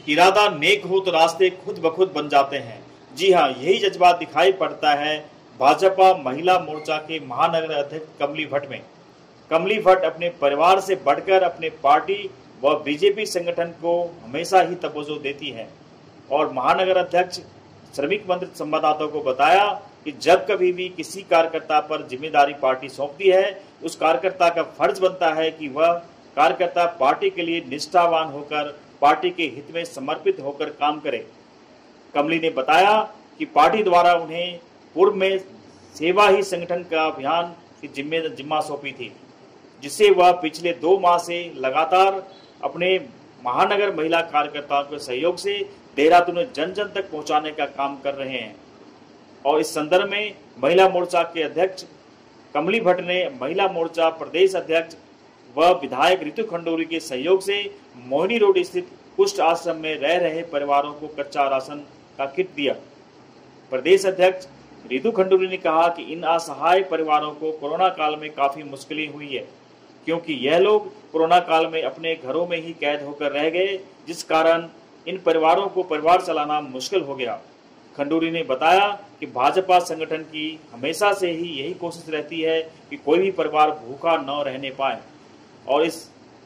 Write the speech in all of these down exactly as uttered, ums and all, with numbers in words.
इरादा नेक हो तो रास्ते खुद ब खुद बन जाते हैं। जी हाँ, यही जज्बा दिखाई पड़ता है भाजपा महिला मोर्चा के महानगर अध्यक्ष कमली भट्ट में। कमली भट्ट अपने परिवार से बढ़कर अपने पार्टी व बीजेपी संगठन को हमेशा ही तवज्जो देती है और महानगर अध्यक्ष श्रमिक मंत्री संवाददाताओं को बताया कि जब कभी भी किसी कार्यकर्ता पर जिम्मेदारी पार्टी सौंपती है, उस कार्यकर्ता का फर्ज बनता है कि वह कार्यकर्ता पार्टी के लिए निष्ठावान होकर पार्टी के हित में समर्पित होकर काम करे। कमली ने बताया कि पार्टी द्वारा उन्हें पूर्व में सेवा ही संगठन का अभियान की जिम्मे जिम्मा सौंपी थी, जिससे वह पिछले दो माह से लगातार अपने महानगर महिला कार्यकर्ताओं के सहयोग से देहरादून जन जन तक पहुंचाने का काम कर रहे हैं। और इस संदर्भ में महिला मोर्चा के अध्यक्ष कमली भट्ट ने महिला मोर्चा प्रदेश अध्यक्ष व विधायक रितु खंडूरी के सहयोग से मोहिनी रोड स्थित कुष्ठ आश्रम में रह रहे परिवारों को कच्चा राशन का किट दिया। प्रदेश अध्यक्ष रितु खंडूरी ने कहा कि इन असहाय परिवारों को कोरोना काल में काफी मुश्किलें हुई है, क्योंकि यह लोग कोरोना काल में अपने घरों में ही कैद होकर रह गए, जिस कारण इन परिवारों को परिवार चलाना मुश्किल हो गया। खंडूरी ने बताया कि भाजपा संगठन की हमेशा से ही यही कोशिश रहती है कि कोई भी परिवार भूखा न रहने पाए और इस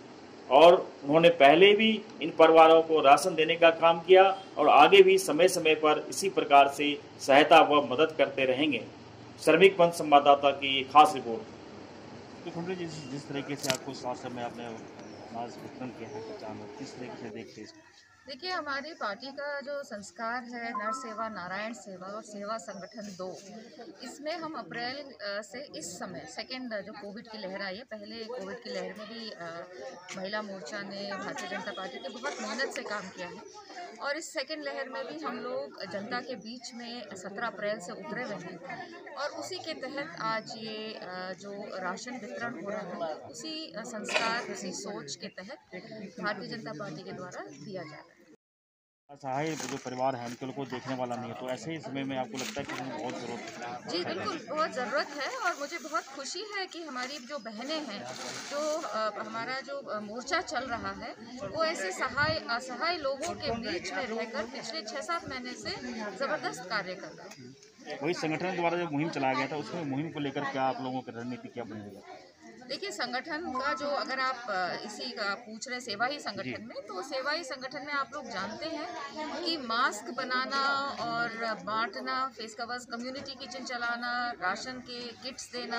और उन्होंने पहले भी इन परिवारों को राशन देने का काम किया और आगे भी समय समय पर इसी प्रकार से सहायता व मदद करते रहेंगे। श्रमिक मंच संवाददाता की खास रिपोर्ट। तो खंडूरी जी, जिस, जिस तरीके से आपको स्वास्थ्य में आपने अनाज वितरण किया है, पहचान किस तरीके से देखते हैं? देखिए, हमारी पार्टी का जो संस्कार है नर सेवा नारायण सेवा और सेवा संगठन दो, इसमें हम अप्रैल से इस समय सेकेंड जो कोविड की लहर आई है, पहले कोविड की लहर में भी आ, महिला मोर्चा ने भारतीय जनता पार्टी ने बहुत मेहनत से काम किया है और इस सेकेंड लहर में भी हम लोग जनता के बीच में सत्रह अप्रैल से उतरे हुए हैं और उसी के तहत आज ये जो राशन वितरण हो रहा है उसी संस्कार उसी सोच के तहत भारतीय जनता पार्टी के द्वारा दिया जा रहा है। असहाय जो परिवार है उनके लोगों को देखने वाला नहीं है, तो ऐसे ही समय में आपको लगता है कि हमें बहुत ज़रूरत है? जी बिल्कुल, बहुत ज़रूरत है और मुझे बहुत खुशी है कि हमारी जो बहनें हैं, जो आ, हमारा जो मोर्चा चल रहा है वो ऐसे सहाय असहाय लोगों के बीच में रहकर पिछले छः सात महीने से ज़बरदस्त कार्य कर रहे हैं। वही संगठन द्वारा जो मुहिम चलाया गया था, उसमें मुहिम को लेकर क्या आप लोगों की रणनीति क्या बनेगी? देखिए, संगठन का जो अगर आप इसी का पूछ रहे सेवा ही संगठन में, तो सेवा ही संगठन में आप लोग जानते हैं कि मास्क बनाना और बांटना, फेस कवर्स, कम्युनिटी किचन चलाना, राशन के किट्स देना,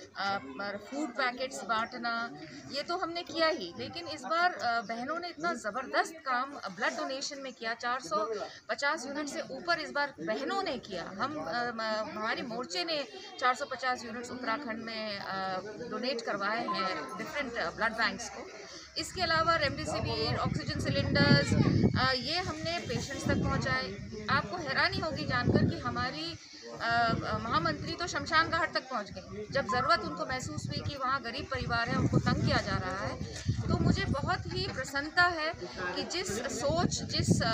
फूड पैकेट्स बांटना, ये तो हमने किया ही। लेकिन इस बार बहनों ने इतना ज़बरदस्त काम ब्लड डोनेशन में किया, चार सौ पचास यूनिट से ऊपर इस बार बहनों ने किया। हम हमारे मोर्चे ने चार सौ पचास यूनिट्स उत्तराखंड में डोनेट करवाए हैं डिफरेंट ब्लड बैंक्स को। इसके अलावा रेमडेसिविर, ऑक्सीजन सिलेंडर्स, ये हमने पेशेंट्स तक पहुंचाए। आपको हैरानी होगी जानकर कि हमारी महामंत्री तो शमशान घाट तक पहुंच गए जब ज़रूरत उनको महसूस हुई कि वहाँ गरीब परिवार है, उनको तंग किया जा रहा है। तो मुझे बहुत ही प्रसन्नता है कि जिस सोच, जिस आ,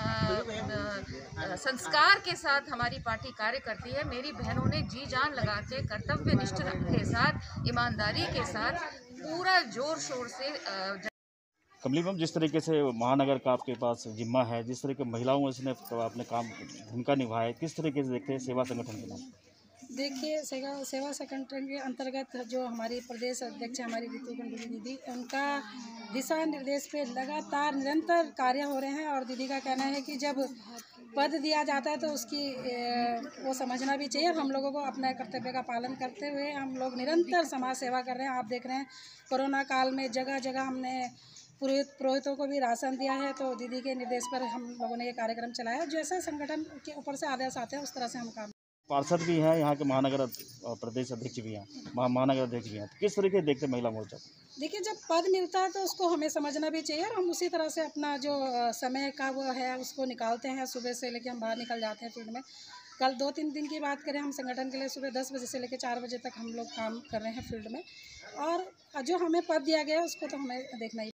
आ, संस्कार के साथ हमारी पार्टी कार्य करती है, मेरी बहनों ने जी जान लगा के कर्तव्यनिष्ठ के साथ, ईमानदारी के साथ पूरा जोर शोर से आ, कमली मैम, जिस तरीके से महानगर का आपके पास जिम्मा है, जिस तरह के महिलाओं इसने अपने काम भूमिका निभाया, किस तरीके से देखते हैं सेवा संगठन के नाम? देखिए, सेवा सेवा संगठन के अंतर्गत जो हमारी प्रदेश अध्यक्ष हमारी रितु खंडूरी दीदी, उनका दिशा निर्देश पे लगातार निरंतर कार्य हो रहे हैं और दीदी का कहना है कि जब पद दिया जाता है तो उसकी वो समझना भी चाहिए। हम लोगों को अपने कर्तव्य का पालन करते हुए हम लोग निरंतर समाज सेवा कर रहे हैं। आप देख रहे हैं कोरोना काल में जगह जगह हमने पुरोहित पुरोहितों को भी राशन दिया है, तो दीदी के निर्देश पर हम लोगों ने ये कार्यक्रम चलाया। जैसे संगठन के ऊपर से आदेश आते हैं उस तरह से हम काम। पार्षद भी हैं, यहाँ के महानगर प्रदेश अध्यक्ष भी हैं, महानगर अध्यक्ष भी हैं, तो किस तरीके से देखते हैं महिला मोर्चा? देखिए, जब पद मिलता है तो उसको हमें समझना भी चाहिए और हम उसी तरह से अपना जो समय का वो है उसको निकालते हैं। सुबह से लेकर हम बाहर निकल जाते हैं फील्ड में। कल दो तीन दिन की बात करें, हम संगठन के लिए सुबह दस बजे से लेकर चार बजे तक हम लोग काम कर रहे हैं फील्ड में और जो हमें पद दिया गया है उसको तो हमें देखना ही